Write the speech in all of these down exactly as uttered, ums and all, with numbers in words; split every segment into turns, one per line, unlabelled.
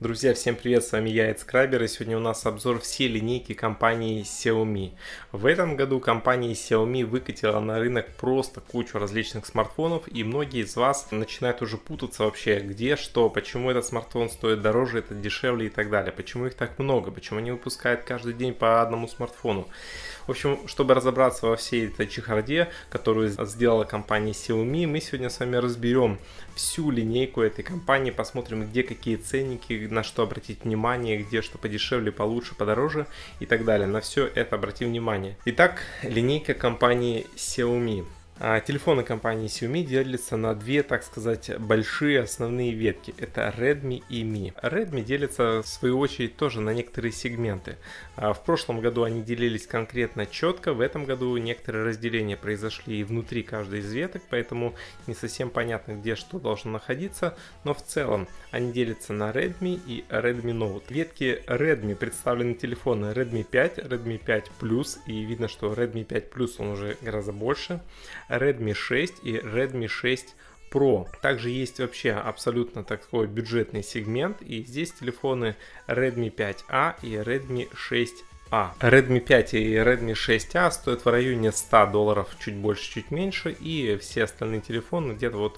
Друзья, всем привет, с вами я, Эдскрайбер, и сегодня у нас обзор всей линейки компании Xiaomi. В этом году компания Xiaomi выкатила на рынок просто кучу различных смартфонов, и многие из вас начинают уже путаться вообще, где что, почему этот смартфон стоит дороже, этот дешевле и так далее, почему их так много, почему они выпускают каждый день по одному смартфону. В общем, чтобы разобраться во всей этой чехарде, которую сделала компания Xiaomi, мы сегодня с вами разберем всю линейку этой компании, посмотрим, где какие ценники, на что обратить внимание, где что подешевле, получше, подороже и так далее. На все это обратим внимание. Итак, линейка компании Xiaomi. Телефоны компании Xiaomi делятся на две, так сказать, большие основные ветки. Это Redmi и Mi. Redmi делятся, в свою очередь, тоже на некоторые сегменты. В прошлом году они делились конкретно четко, в этом году некоторые разделения произошли и внутри каждой из веток, поэтому не совсем понятно, где что должно находиться, но в целом они делятся на Redmi и Redmi Note. В ветке Redmi представлены телефоны Redmi пять, Redmi пять плюс, и видно, что Redmi пять плюс он уже гораздо больше, Redmi шесть и Redmi шесть Pro. Также есть вообще абсолютно такой бюджетный сегмент, и здесь телефоны Redmi пять а и Redmi шесть а. Redmi пять и Redmi шесть а стоят в районе ста долларов, чуть больше, чуть меньше, и все остальные телефоны где-то вот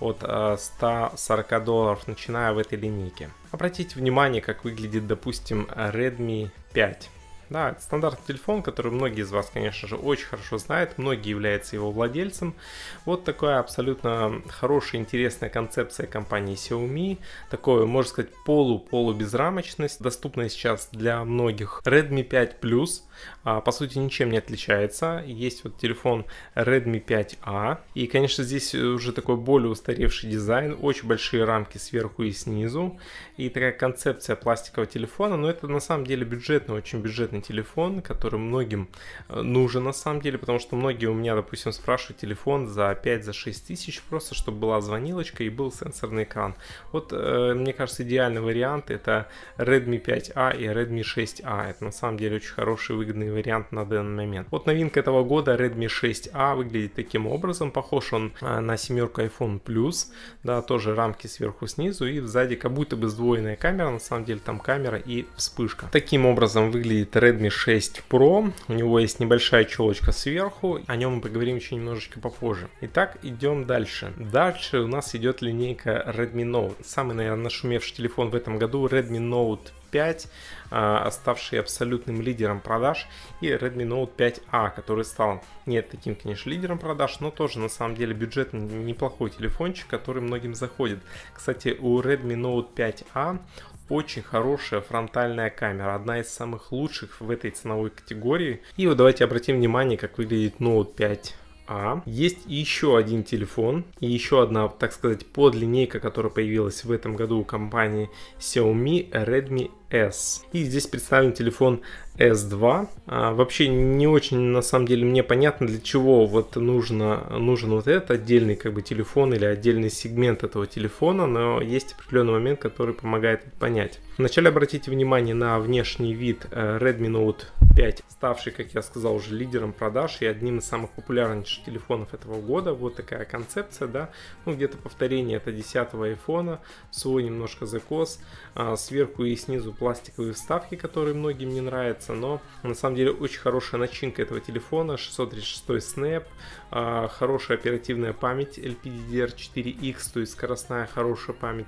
от ста сорока долларов, начиная в этой линейке. Обратите внимание, как выглядит, допустим, Redmi пять. Да, это стандартный телефон, который многие из вас, конечно же, очень хорошо знают, многие являются его владельцем. Вот такая абсолютно хорошая, интересная концепция компании Xiaomi, такое, можно сказать, полу-полу-безрамочность, доступная сейчас для многих. Redmi пять плюс, по сути, ничем не отличается. Есть вот телефон Redmi пять а, и, конечно, здесь уже такой более устаревший дизайн, очень большие рамки сверху и снизу, и такая концепция пластикового телефона, но это на самом деле бюджетный, очень бюджетный телефон, который многим нужен на самом деле, потому что многие у меня, допустим, спрашивают телефон за пять-шесть тысяч, просто чтобы была звонилочка и был сенсорный экран. Вот, э, мне кажется, идеальный вариант это Redmi пять а и Redmi шесть а. Это на самом деле очень хороший, выгодный вариант на данный момент. Вот новинка этого года, Redmi шесть а, выглядит таким образом. Похож он э, на семерку iPhone Plus, да, тоже рамки сверху снизу, и сзади как будто бы сдвоенная камера, на самом деле там камера и вспышка. Таким образом выглядит Redmi Redmi шесть Pro, у него есть небольшая челочка сверху, о нем мы поговорим еще немножечко попозже. Итак, идем дальше. Дальше у нас идет линейка Redmi Note. Самый, наверное, нашумевший телефон в этом году Redmi Note пять, оставший абсолютным лидером продаж, и Redmi Note пять а, который стал не таким, конечно, лидером продаж, но тоже на самом деле бюджетный неплохой телефончик, который многим заходит. Кстати, у Redmi Note пять а очень хорошая фронтальная камера, одна из самых лучших в этой ценовой категории. И вот давайте обратим внимание, как выглядит Note пять а. Есть еще один телефон и еще одна, так сказать, подлинейка, которая появилась в этом году у компании Xiaomi, Redmi S. И здесь представлен телефон эс два. А, вообще не очень, на самом деле, мне понятно, для чего вот нужно, нужен вот этот отдельный как бы телефон или отдельный сегмент этого телефона, но есть определенный момент, который помогает понять. Вначале обратите внимание на внешний вид Redmi Note пять, ставший, как я сказал, уже лидером продаж и одним из самых популярнейших телефонов этого года. Вот такая концепция, да, ну где-то повторение это десятого айфона, свой немножко закос, а, сверху и снизу пластиковые вставки, которые многим не нравятся, но на самом деле очень хорошая начинка этого телефона, шестьсот тридцать шесть Snap, а, хорошая оперативная память эл пи ди ди ар четыре икс, то есть скоростная хорошая память,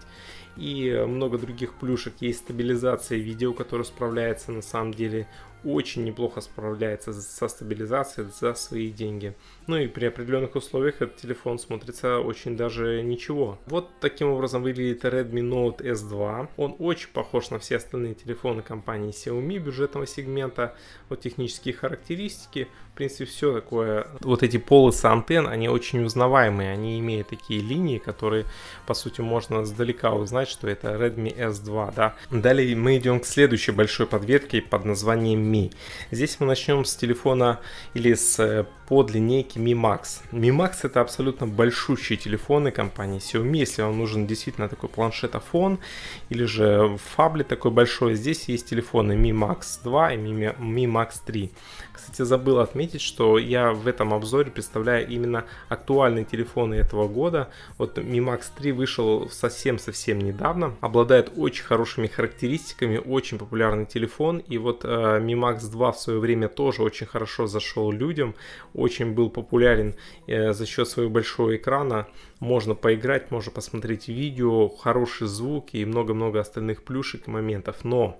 и много других плюшек. Есть стабилизация видео, которая справляется на самом деле очень неплохо справляется со стабилизацией за свои деньги. Ну и при определенных условиях этот телефон смотрится очень даже ничего. Вот таким образом выглядит Redmi Note эс два. Он очень похож на все остальные телефоны компании Xiaomi бюджетного сегмента. Вот технические характеристики, в принципе, все такое. Вот эти полосы антенн, они очень узнаваемые. Они имеют такие линии, которые, по сути, можно сдалека узнать, что это Redmi эс два, да. Далее мы идем к следующей большой подветке под названием Mi. Здесь мы начнем с телефона или с подлинейки Mi Max. Mi Max это абсолютно большущие телефоны компании Xiaomi. Если вам нужен действительно такой планшетофон или же фаблет такой большой, здесь есть телефоны Mi Max два и Mi, Mi Max три. Кстати, забыл отметить, что я в этом обзоре представляю именно актуальные телефоны этого года. Вот Mi Max три вышел совсем-совсем недавно. недавно. Обладает очень хорошими характеристиками, очень популярный телефон. И вот э, Mi Max два в свое время тоже очень хорошо зашел людям, очень был популярен э, за счет своего большого экрана. Можно поиграть, можно посмотреть видео, хороший звук и много-много остальных плюшек и моментов. Но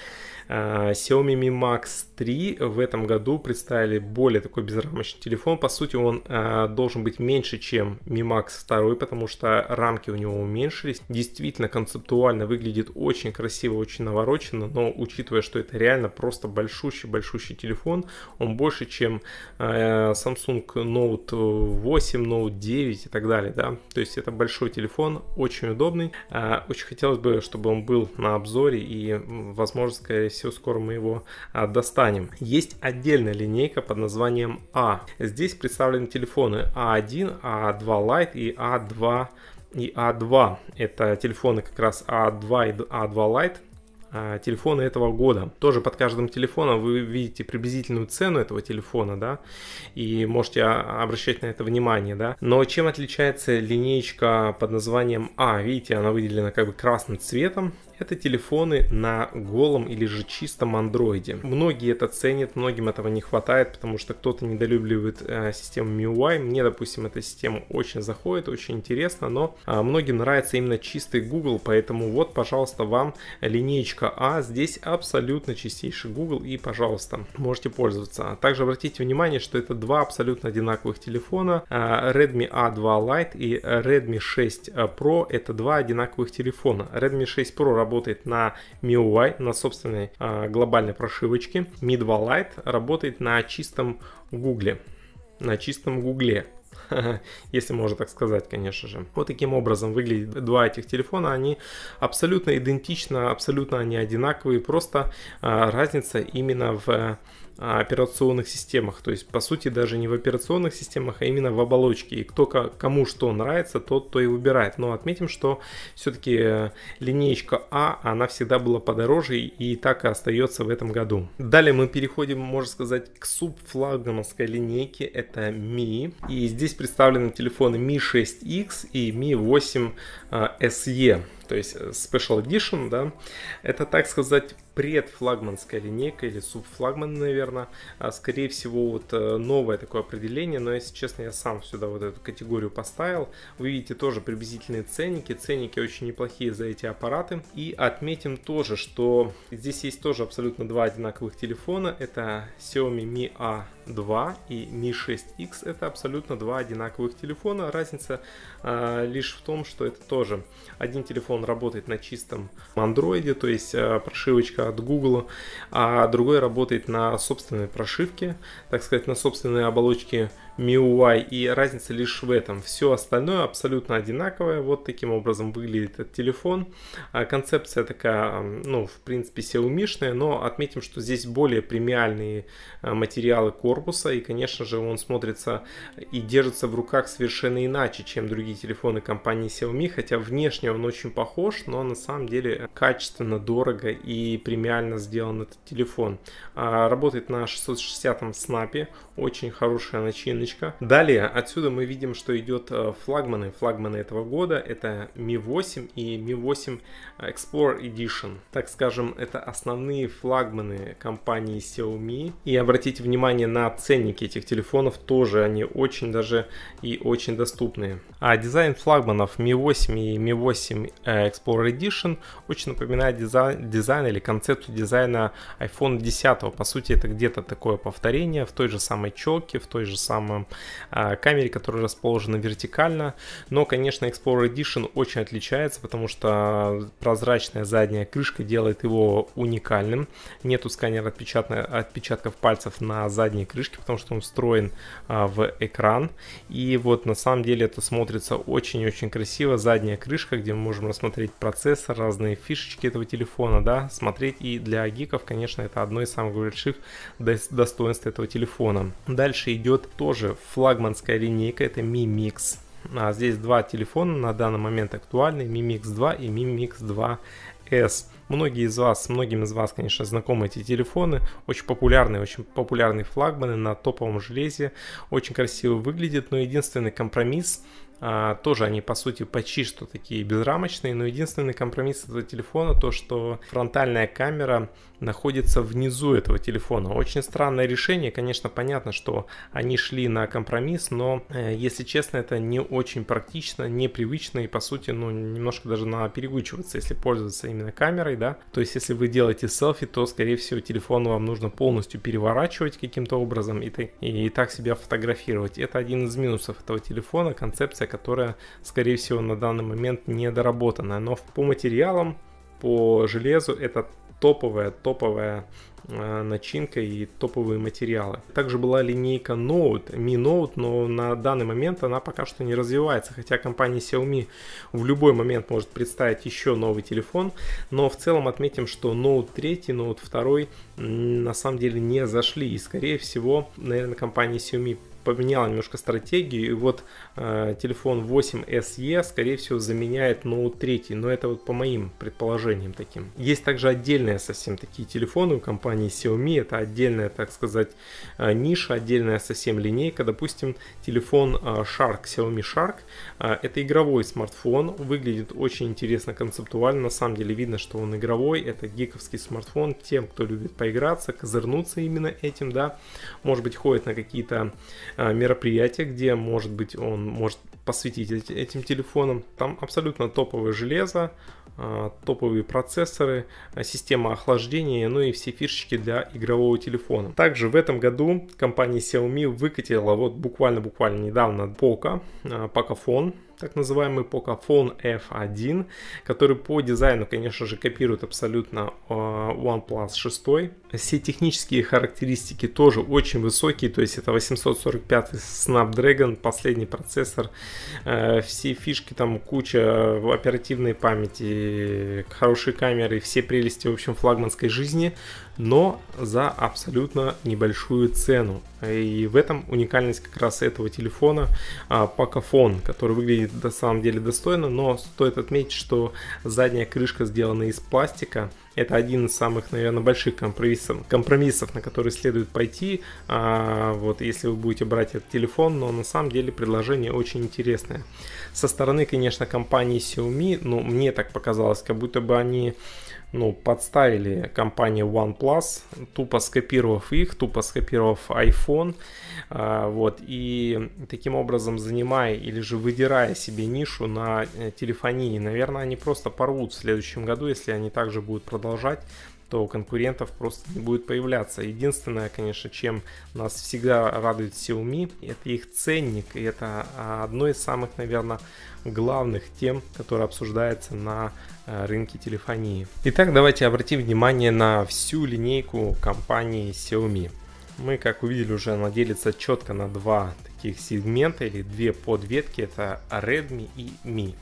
Xiaomi Mi Max три в этом году представили более такой безрамочный телефон. По сути, он э, должен быть меньше, чем Mi Max два, потому что рамки у него уменьшились. Действительно, концептуально выглядит очень красиво, очень навороченно, но учитывая, что это реально просто большущий-большущий телефон, он больше, чем э, Samsung Note восемь, Note девять и так далее, да. То есть это большой телефон, очень удобный. Э, очень хотелось бы, чтобы он был на обзоре и, возможно, скорее всего, скоро мы его а, достанем. Есть отдельная линейка под названием А. Здесь представлены телефоны А один, А два Lite и А два и А два. Это телефоны как раз А два и А два Lite. Телефоны этого года. Тоже под каждым телефоном вы видите приблизительную цену этого телефона, да, и можете обращать на это внимание, да. Но чем отличается линеечка под названием А? Видите, она выделена как бы красным цветом. Это телефоны на голом или же чистом андроиде. Многие это ценят, многим этого не хватает, потому что кто-то недолюбливает э, систему эм ай ю ай. Мне, допустим, эта система очень заходит, очень интересно, но э, многим нравится именно чистый Google, поэтому вот, пожалуйста, вам линеечка А. Здесь абсолютно чистейший Google и, пожалуйста, можете пользоваться. Также обратите внимание, что это два абсолютно одинаковых телефона. Э, Redmi А два Lite и Redmi шесть Pro. Это два одинаковых телефона. Redmi шесть Pro работает работает на эм ай ю ай, на собственной а, глобальной прошивочке. Mi два Lite работает на чистом Гугле. На чистом Гугле. Если можно так сказать, конечно же. Вот таким образом выглядят два этих телефона. Они абсолютно идентичны, абсолютно они одинаковые. Просто а, разница именно в операционных системах, то есть по сути даже не в операционных системах, а именно в оболочке, и кто кому что нравится, тот то и выбирает. Но отметим, что все-таки линеечка А, она всегда была подороже и так и остается в этом году. Далее мы переходим, можно сказать, к субфлагманской линейке, это Mi, и здесь представлены телефоны Mi шесть икс и Mi восемь эс и, то есть Special Edition, да, это, так сказать, предфлагманская линейка или субфлагман, наверное. Скорее всего, вот новое такое определение, но, если честно, я сам сюда вот эту категорию поставил. Вы видите тоже приблизительные ценники. Ценники очень неплохие за эти аппараты. И отметим тоже, что здесь есть тоже абсолютно два одинаковых телефона. Это Xiaomi Mi А два и Mi шесть икс. Это абсолютно два одинаковых телефона. Разница а, лишь в том, что это тоже один телефон работает на чистом Android, то есть а, прошивочка от Google, а другой работает на собственной прошивке, так сказать, на собственной оболочке эм ай ю ай, и разница лишь в этом. Все остальное абсолютно одинаковое. Вот таким образом выглядит этот телефон. Концепция такая, ну, в принципе, Xiaomi-шная, но отметим, что здесь более премиальные материалы корпуса, и, конечно же, он смотрится и держится в руках совершенно иначе, чем другие телефоны компании Xiaomi, хотя внешне он очень похож, но на самом деле качественно, дорого и премиально сделан этот телефон. Работает на шестьсот шестидесятом снапе, очень хорошая начиночка. Далее отсюда мы видим, что идет флагманы. Флагманы этого года это Mi восемь и Mi восемь Explorer Edition. Так скажем, это основные флагманы компании Xiaomi. И обратите внимание на ценники этих телефонов, тоже они очень даже и очень доступные. А дизайн флагманов Mi восемь и Mi восемь Explorer Edition очень напоминает дизайн, дизайн или концепцию дизайна айфон десять. По сути, это где-то такое повторение в той же самой челке, в той же самой а, камере, которая расположена вертикально. Но, конечно, Explorer Edition очень отличается, потому что прозрачная задняя крышка делает его уникальным. Нету сканера отпечатков пальцев на задней крышке, потому что он встроен а, в экран. И вот на самом деле это смотрится очень-очень красиво. Задняя крышка, где мы можем рассмотреть процессор, разные фишечки этого телефона, да, смотреть. И для гиков, конечно, это одно из самых больших достоинств этого телефона. Дальше идет тоже флагманская линейка, это Mi Mix. А здесь два телефона на данный момент актуальны, Mi Mix два и Mi Mix два эс. Многие из вас, многим из вас, конечно, знакомы эти телефоны. Очень популярные, очень популярные флагманы на топовом железе. Очень красиво выглядят, но единственный компромисс А, тоже они по сути почти что такие безрамочные, но единственный компромисс этого телефона то, что фронтальная камера находится внизу этого телефона. Очень странное решение, конечно, понятно, что они шли на компромисс, но э, если честно, это не очень практично, непривычно и по сути, ну, немножко даже надо переучиваться, если пользоваться именно камерой, да. То есть, если вы делаете селфи, то, скорее всего, телефон вам нужно полностью переворачивать каким-то образом и, и, и так себя фотографировать. Это один из минусов этого телефона, концепция, которая, скорее всего, на данный момент не доработана. Но по материалам, по железу это топовая, топовая э, начинка и топовые материалы. Также была линейка Note, Mi Note, но на данный момент она пока что не развивается, хотя компания Xiaomi в любой момент может представить еще новый телефон, но в целом отметим, что Note три, Note два на самом деле не зашли, и скорее всего, наверное, компания Xiaomi поменяла немножко стратегию, и вот э, телефон восемь эс и скорее всего заменяет Note три, но это вот по моим предположениям таким. Есть также отдельные совсем такие телефоны у компании Xiaomi, это отдельная, так сказать, э, ниша, отдельная совсем линейка, допустим, телефон э, Shark, Xiaomi Shark, э, это игровой смартфон, выглядит очень интересно концептуально, на самом деле видно, что он игровой, это гиковский смартфон, тем, кто любит поиграться, козырнуться именно этим, да, может быть, ходит на какие-то мероприятия, где, может быть, он может посвятить этим телефонам. Там абсолютно топовое железо, топовые процессоры, система охлаждения, ну и все фишечки для игрового телефона. Также в этом году компания Xiaomi выкатила вот буквально-буквально недавно Poco, Pocophone, так называемый Pocophone эф один, который по дизайну, конечно же, копирует абсолютно OnePlus шесть. Все технические характеристики тоже очень высокие, то есть это восемьсот сорок пятый Snapdragon, последний процессор, все фишки, там куча оперативной памяти, хорошие камеры, все прелести, в общем, флагманской жизни, но за абсолютно небольшую цену. И в этом уникальность как раз этого телефона Pocophone, который выглядит на самом деле достойно, но стоит отметить, что задняя крышка сделана из пластика. Это один из самых, наверное, больших компромиссов, компромиссов, на которые следует пойти, а, вот, если вы будете брать этот телефон, но на самом деле предложение очень интересное. Со стороны, конечно, компании Xiaomi, ну, мне так показалось, как будто бы они, ну, подставили компанию OnePlus, тупо скопировав их, тупо скопировав iPhone, а, вот, и таким образом занимая или же выдирая себе нишу на телефонии. Наверное, они просто порвут в следующем году, если они также будут продолжать, то у конкурентов просто не будет появляться. Единственное, конечно, чем нас всегда радует Xiaomi, это их ценник, и это одно из самых, наверное, главных тем, которые обсуждается на рынке телефонии. Итак, давайте обратим внимание на всю линейку компании Xiaomi. Мы, как увидели, уже она делится четко на два таких сегмента или две подветки, это Redmi и Mi.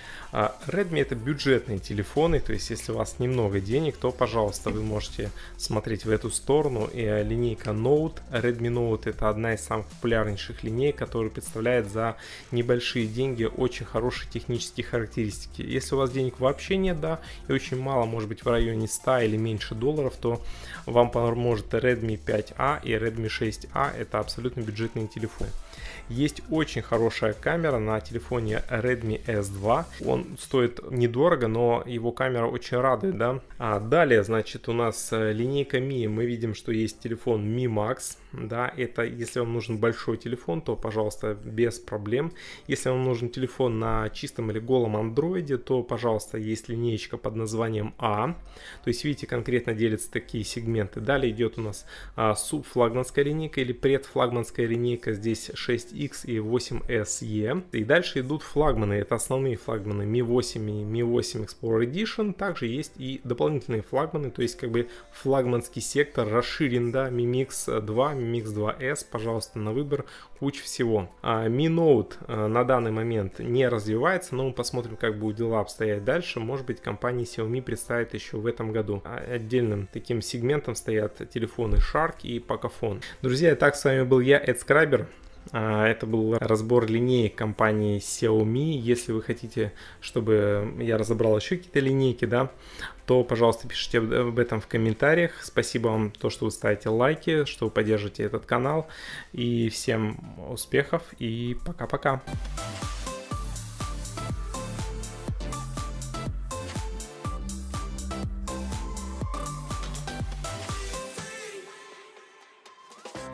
Redmi это бюджетные телефоны, то есть если у вас немного денег, то, пожалуйста, вы можете смотреть в эту сторону. И линейка Note, Redmi Note это одна из самых популярнейших линеек, которая представляет за небольшие деньги очень хорошие технические характеристики. Если у вас денег вообще нет, да, и очень мало, может быть в районе ста или меньше долларов, то вам поможет Redmi пять а и Redmi шесть а, это абсолютно бюджетные телефоны. Есть очень хорошая камера на телефоне Redmi эс два. Он стоит недорого, но его камера очень радует, да. А далее, значит, у нас линейка Mi. Мы видим, что есть телефон Mi Max. Да, это если вам нужен большой телефон, то, пожалуйста, без проблем. Если вам нужен телефон на чистом или голом андроиде, то, пожалуйста, есть линеечка под названием А. То есть, видите, конкретно делятся такие сегменты. Далее идет у нас а, субфлагманская линейка или предфлагманская линейка. Здесь шесть икс и восемь эс и. И дальше идут флагманы. Это основные флагманы Mi восемь и Mi восемь Explorer Edition. Также есть и дополнительные флагманы. То есть, как бы флагманский сектор расширен, да, Mi Mix два, Mi Mix два эс, пожалуйста, на выбор, куча всего. А Mi Note а, на данный момент не развивается, но мы посмотрим, как будут дела обстоять дальше. Может быть, компания Xiaomi представит еще в этом году. А отдельным таким сегментом стоят телефоны Shark и Pocophone. Друзья, итак, с вами был я, Эдскрайбер. Это был разбор линеек компании Xiaomi. Если вы хотите, чтобы я разобрал еще какие-то линейки, да, то, пожалуйста, пишите об этом в комментариях. Спасибо вам, то, что вы ставите лайки, что вы поддержите этот канал. И всем успехов и пока-пока.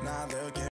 not looking